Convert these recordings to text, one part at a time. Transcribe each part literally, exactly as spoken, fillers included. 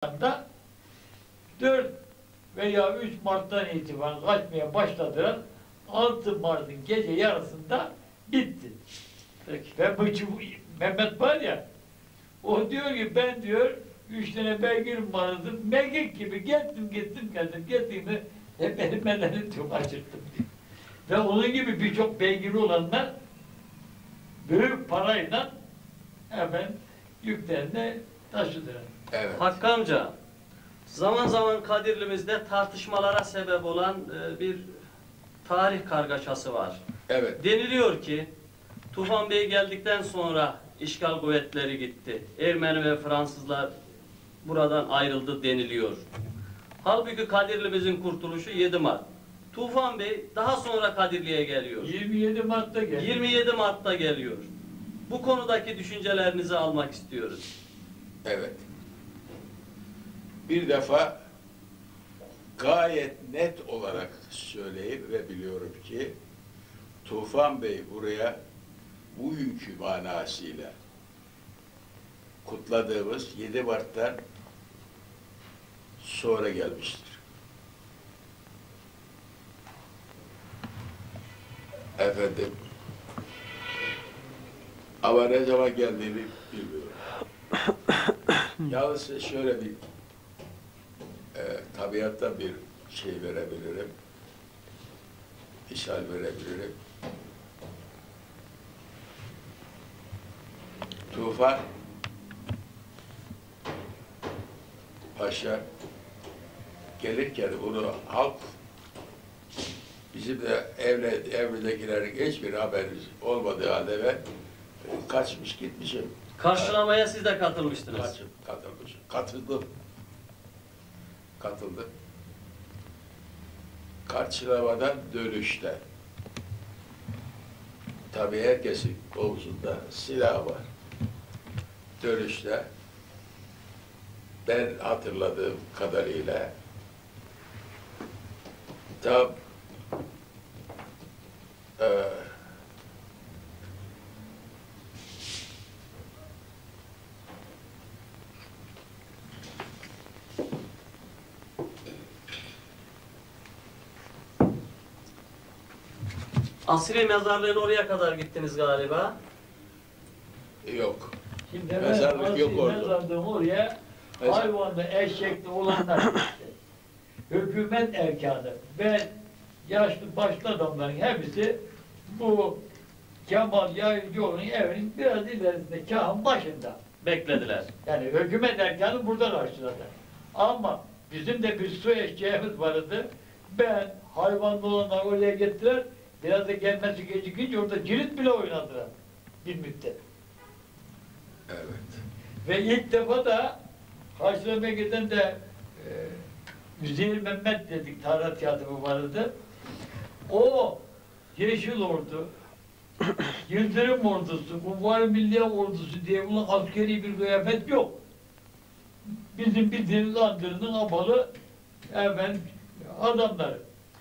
anda dört veya üç Mart'tan itibaren kaçmaya başladılar. altı Mart'ın gece yarısında bitti. Peki. Ve bu Mehmet var ya, o diyor ki ben diyor üç tane beygirim vardı, mekik gibi gittim gittim geldim gittiğimde hep benim bedeni çok acırttım diyor. Ve onun gibi birçok beygiri olanlar büyük parayla hemen yüklerini taşıdılar. Evet. Hakkı amca, zaman zaman Kadirli'mizde tartışmalara sebep olan e, bir tarih kargaşası var. Evet. Deniliyor ki Tufan Bey geldikten sonra işgal kuvvetleri gitti. Ermeni ve Fransızlar buradan ayrıldı deniliyor. Halbuki Kadirli'mizin kurtuluşu yedi Mart. Tufan Bey daha sonra Kadirli'ye geliyor. yirmi yedi Mart'ta geldi. yirmi yedi Mart'ta geliyor. Bu konudaki düşüncelerinizi almak istiyoruz. Evet. Bir defa gayet net olarak söyleyip ve biliyorum ki Tufan Bey buraya bugünkü manasıyla kutladığımız yedi Mart'tan sonra gelmiştir. Efendim, ama ne zaman geldiğini bilmiyorum. Yalnız şöyle bir e, tabiatta bir şey verebilirim, misal verebilirim. Tufan Paşa gelirken bunu halk, bizim de evle, evdekilerin hiçbir haberimiz olmadığı halde ben kaçmış gitmişim. Karşılamaya siz de katılmıştınız. Kaçım, katılmışım. Katıldım. Katıldım. Karşılamadan dönüşte. Tabii herkesin omzunda silah var. Dönüşte ben hatırladığım kadarıyla tam e, Asri mezarlığın oraya kadar gittiniz galiba. yok. Şimdi ben Mezarlık asli yok orada. mezarlığım oraya Mezar- hayvanlı, eşekli olanlar gitti. Hükümet erkanı. Ben yaşlı başlı adamların hepsi bu Kemal Yayıncıoğlu'nun evinin biraz ilerisinde, kağın başında. Beklediler. Yani hükümet erkanı burada karşıladı. Ama bizim de bir su eşeğimiz vardı. Ben hayvanlı olanlar oraya gittiler. Biraz da gelmesi gecikince orada cirit bile oynadılar. Bir müddet. Evet. Ve ilk defa da karşılamaya giden de e, Üzeyir Mehmet dedik, Tarih Tiyatrosu vardı. O Yeşil Ordu, Yıldırım Ordusu, Kuvayi Milliye Ordusu diye bunun askeri bir kıyafet yok. Bizim bildiğimiz Ankırı'nın abalı hemen adamları.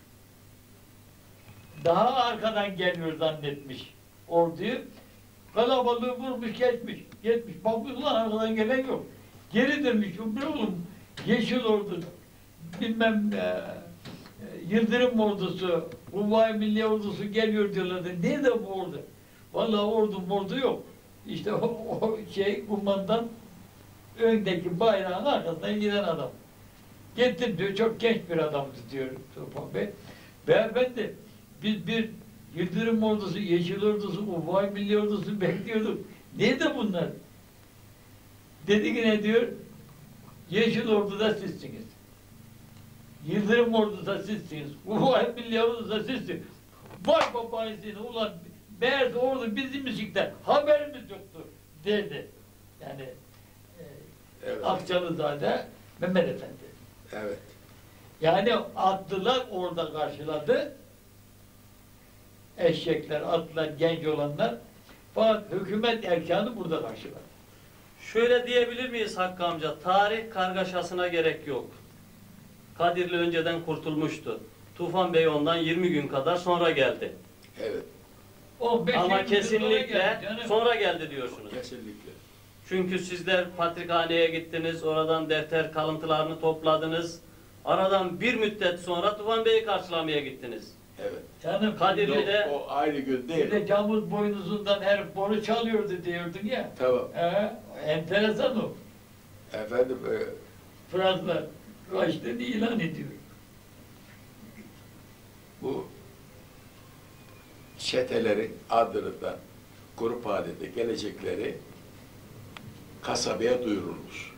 Daha arkadan geliyor zannetmiş orduyu. Kalabalığı vurmuş geçmiş. Geçmiş. Bakmış lan arkadan gelen yok. Geri dönmüş. Ne oğlum? Yeşil Ordu, bilmem e, Yıldırım Ordusu, Kuvayi Milliye Ordusu geliyor diyorlardı. Nerede bu ordu? Vallahi ordu ordu yok. İşte o, o şey kumandan öndeki bayrağın arkasından giden adam. Gittim diyor, çok genç bir adamdı diyor Tufan Bey. Beyefendi, biz bir Yıldırım Ordusu, Yeşil Ordusu, Kuvayi Milliye Ordusu bekliyorduk. Nerede bunlar? Dedi ki ne diyor? Yeşil Ordu'da sizsiniz. Yıldırım Ordu'da sizsiniz. Kuvayi Milliye Ordu'da sizsiniz. Vay babayısını ulan meğerse ordu bizim müzikten haberimiz yoktu dedi. Yani e, Evet. Akçalızade Mehmet Efendi. Evet. Yani atlılar orada karşıladı. Eşekler, atlılar, genç olanlar. Fakat hükümet erkanı burada karşıladı. Şöyle diyebilir miyiz Hakkı amca? Tarih kargaşasına gerek yok. Kadirli önceden kurtulmuştu. Tufan Bey ondan yirmi gün kadar sonra geldi. Evet. on beş Ama yirmi gün sonra kesinlikle geldi canım. sonra geldi diyorsunuz. Kesinlikle. Çünkü sizler patrikhaneye gittiniz, oradan defter kalıntılarını topladınız. Aradan bir müddet sonra Tufan Bey'i karşılamaya gittiniz. Evet. Canım Kadirli'de O aynı gün bir değil. de camuz boynuzundan herif boru çalıyordu diyordun ya. Tamam. Ee, enteresan o. Efendim e, Fransızlar açtığını ilan ediyor. bu çetelerin adlarından grup halinde gelecekleri kasabaya duyurulmuş.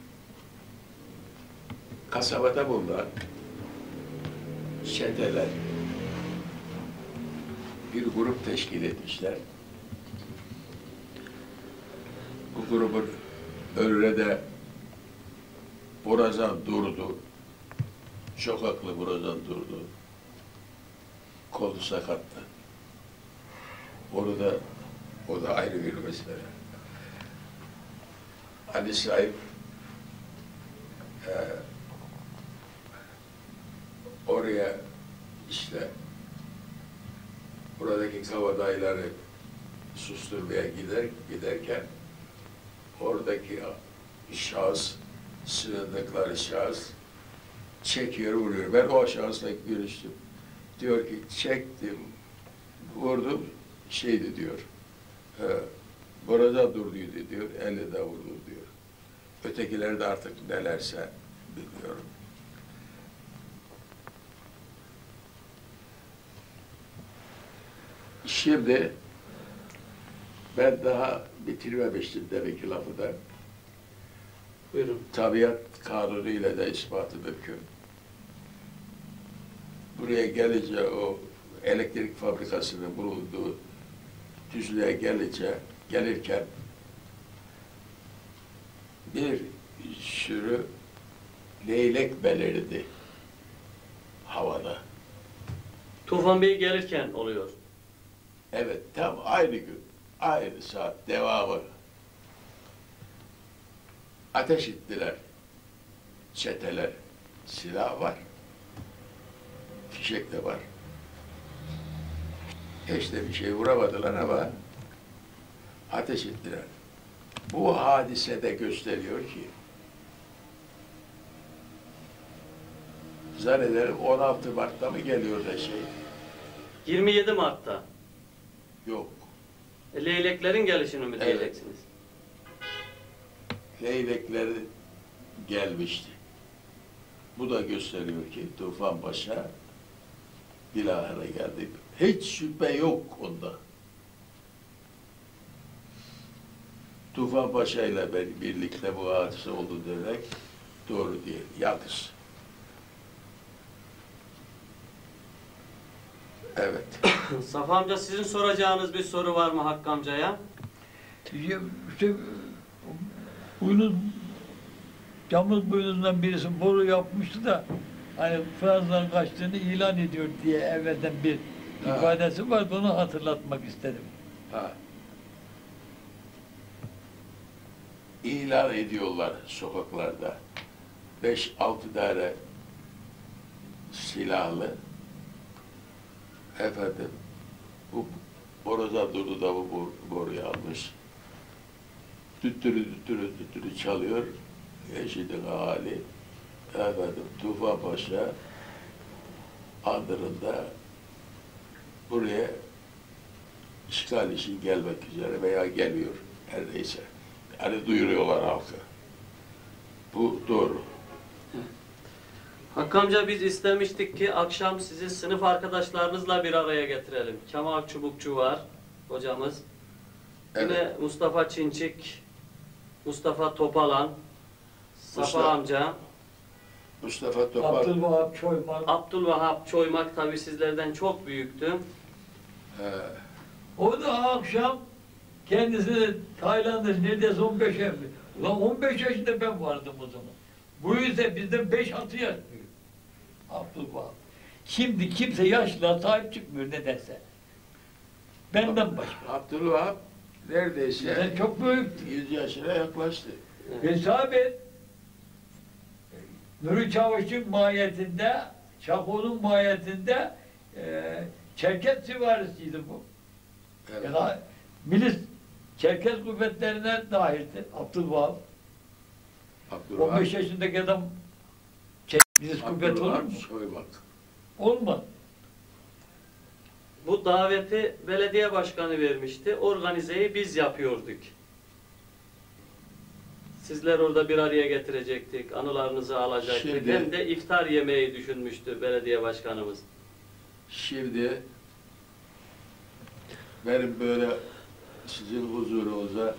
Kasabada bulunan çeteler bir grup teşkil etmişler. Bu grubun önüne de Borazan durdu. Çok haklı Borazan durdu. Kolu sakattı. Onu da, o da ayrı bir mesele. Ali sahip e, oraya işte buradaki kabadayıları susturmaya gider, giderken oradaki şahıs, sığındıkları şahıs çekiyor, vuruyor. Ben o şahısla görüştüm. Diyor ki çektim, vurdum, şeydi diyor. E, burada durduydu diyor, elle de vurdu diyor. Ötekileri de artık nelerse bilmiyorum. Şimdi ben daha bitirmemiştim demek ki lafı da. buyurun. Tabiat kanunu ile de ispatı mümkün. Buraya gelince o elektrik fabrikasının bulunduğu düzlüğe gelince, gelirken bir sürü leylek belirdi havada. Tufan Bey gelirken oluyor. Evet, tam aynı gün, aynı saat devamı. Ateş ettiler. Çeteler, silah var. Fişek de var. Hiç de bir şey vuramadılar ama ateş ettiler. Bu hadise de gösteriyor ki zannederim on altı Mart'ta mı geliyor da şey? yirmi yedi Mart'ta. Yok. E, leyleklerin gelişini mi Evet. diyeceksiniz? Leylekleri gelmişti. Bu da gösteriyor ki Tufan Paşa bilahare geldi. Hiç şüphe yok onda. Tufan Paşa ile ben birlikte bu hadise oldu demek doğru değil, yanlış. Evet. Safa amca sizin soracağınız bir soru var mı Hakkı amcaya? İşte, işte boynuz, camuz boynuzundan birisi boru yapmıştı da hani Fransızların kaçtığını ilan ediyor diye evvelden bir Ha. ifadesi vardı, onu hatırlatmak istedim. Ha. İlan ediyorlar sokaklarda. Beş altı tane silahlı efendim bu boruza durdu da bu bor- boruyu almış. Düttürü düttürü düttürü çalıyor. Eşidin hali efendim Tufan Paşa andırında buraya işgal için gelmek üzere veya geliyor her neyse. Yani duyuruyorlar halka. Bu doğru. Hakkı amca biz istemiştik ki akşam sizi sınıf arkadaşlarınızla bir araya getirelim. Kemal Çubukçu var hocamız. Yine Evet. Mustafa Çinçik, Mustafa Topalan, Safa Mustafa- amca, Mustafa Topal Abdülvahap Çoyman. Abdülvahap Çoymak tabi sizlerden çok büyüktü. e, O da akşam kendisini Tayland'da neredeyse on beş yaşında. Ulan on beş yaşında ben vardım o zaman. Bu yüzden bizden beş altı yaş büyük. Abdülvahap. Şimdi kimse yaşlığa sahip çıkmıyor nedense. Benden başka. Abdülvahap neredeyse Bizden çok büyük. yüz yaşına yaklaştı. Hesap et. Nuri Çavuş'un mahiyetinde, Çako'nun mahiyetinde e, Çerkez süvarisiydi bu. Evet. Ya da milis Çerkez kuvvetlerine dahildi Abdülvahap. Abdurrahman. on beş yaşındaki adam Çerkez kuvvet olur mu? Soymak. Olmaz. Bu daveti belediye başkanı vermişti. Organizeyi biz yapıyorduk. Sizler orada bir araya getirecektik, anılarınızı alacaktık. Şimdi- Hem de iftar yemeği düşünmüştü belediye başkanımız. Şimdi benim böyle sizin huzurunuza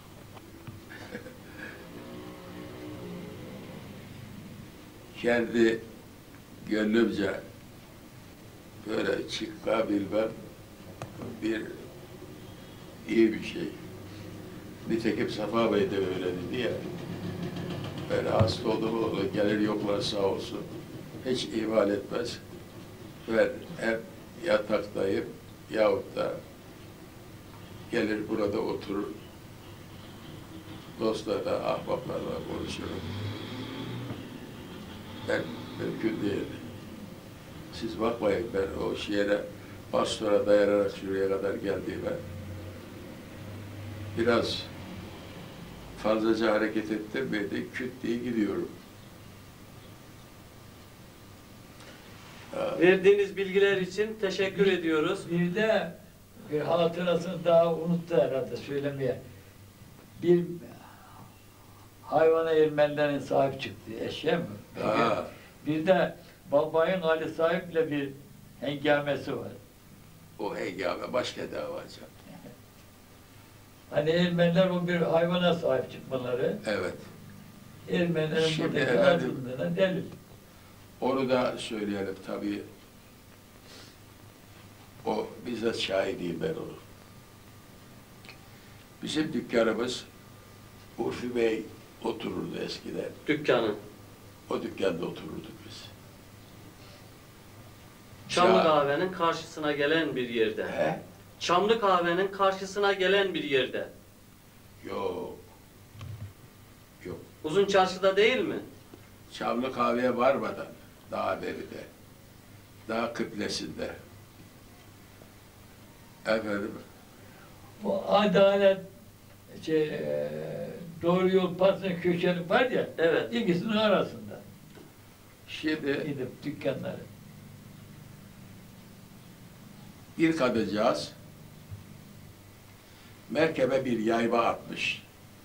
kendi gönlümce böyle çıkabilmem bir iyi bir şey. Nitekim Safa Bey de öyle dedi ya. Ben hasta oldum oldu, gelir yoklar sağ olsun. Hiç ihmal etmez. Ben hep yataktayım yahut da gelir burada oturur. Dostlarla, ahbaplarla konuşurum. Ben mümkün değil. Siz bakmayın ben o şiire, pastora dayanarak şuraya kadar geldiğime biraz fazlaca hareket ettim ve de küt diye gidiyorum. Ha, Verdiğiniz bilgiler için teşekkür ediyoruz. Bir de bir hatırasını daha unuttu herhalde söylemeye. Bir hayvana Ermenilerin sahip çıktı. Eşeğe mi? Ha. Bir de babayın Ali sahiple bir hengamesi var. O hengame başka davacı. Hani Ermeniler o bir hayvana sahip çıkmaları, Evet. Ermenilerin Şimdi buradaki efendim- azınlığına delil. Onu da söyleyelim tabii. O bizzat şahidiyim ben onu. Bizim dükkanımız Urfi Bey otururdu eskiden. Dükkanı. O dükkanda otururduk biz. Çamlı Ya- kahvenin karşısına gelen bir yerde. He? Çamlı kahvenin karşısına gelen bir yerde. Yok. Yok. Uzun çarşıda değil mi? Çamlı kahveye varmadan daha beride. Daha kıblesinde. Efendim, Bu adalet, şey, eee, doğru yol pasının köşeni var ya, Evet. ikisinin arasında şimdi gidip dükkanları. bir kadıncağız merkebe bir yayma atmış.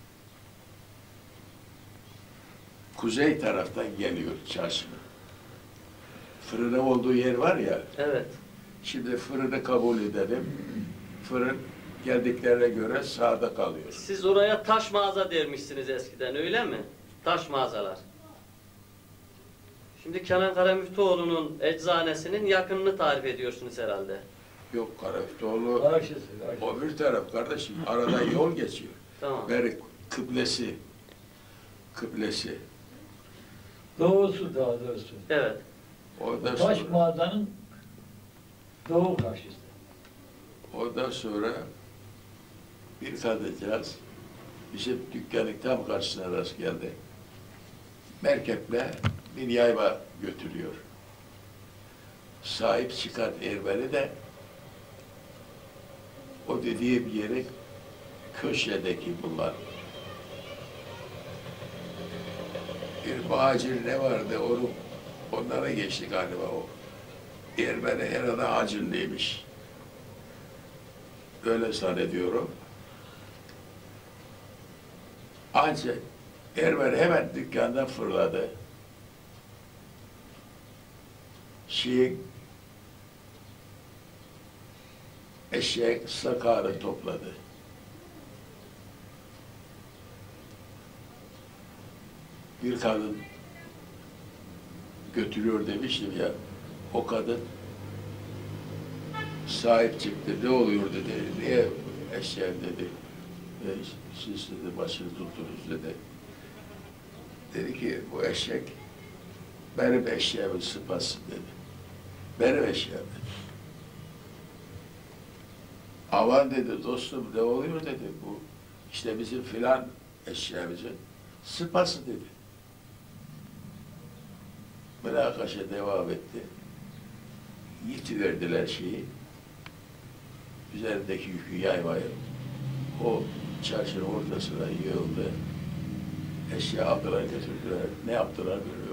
Kuzey taraftan geliyor çarşının. Fırını olduğu yer var ya, Evet. şimdi fırını kabul edelim. Fırın geldiklerine göre sağda kalıyor. Siz oraya taş mağaza dermişsiniz eskiden öyle mi? Taş mağazalar. Şimdi Kenan Karamüftüoğlu'nun eczanesinin yakınını tarif ediyorsunuz herhalde. Yok Karaftoğlu, Karşısı, karşısı. o bir taraf kardeşim, arada yol geçiyor. Tamam. Beri kıblesi, kıblesi. Doğusu daha doğrusu. Evet. Ondan Taş sonra, mağazanın doğu karşısı. ondan sonra bir kadıncağız bizim dükkanın tam karşısına rast geldi. Merkeple bir yayma götürüyor. Sahip çıkan Ermeni de o dediğim yerin köşedeki bunlar. Bir Bağcil ne vardı onu onlara geçti galiba o. Ermeni herhalde Hacınlıymış. Öyle zannediyorum. Ancak Ermeni hemen dükkandan fırladı. Şeyin eşeğin sakarı topladı. Bir kadın götürüyor demiştim ya, o kadın sahip çıktı, ne oluyor dedi, niye eşeğim dedi, e, siz dedi başını tuttunuz dedi. Dedi ki bu eşek benim eşeğimin sıpası dedi. Benim eşeğim dedi. Aman dedi dostum ne oluyor dedi, bu işte bizim filan eşeğimizin sıpası dedi. Münakaşa devam etti. Yitiverdiler şeyi. Üzerindeki yükü yaymayı. o çarşının ortasına yığıldı. Eşya aldılar götürdüler. Ne yaptılar bilmiyorum.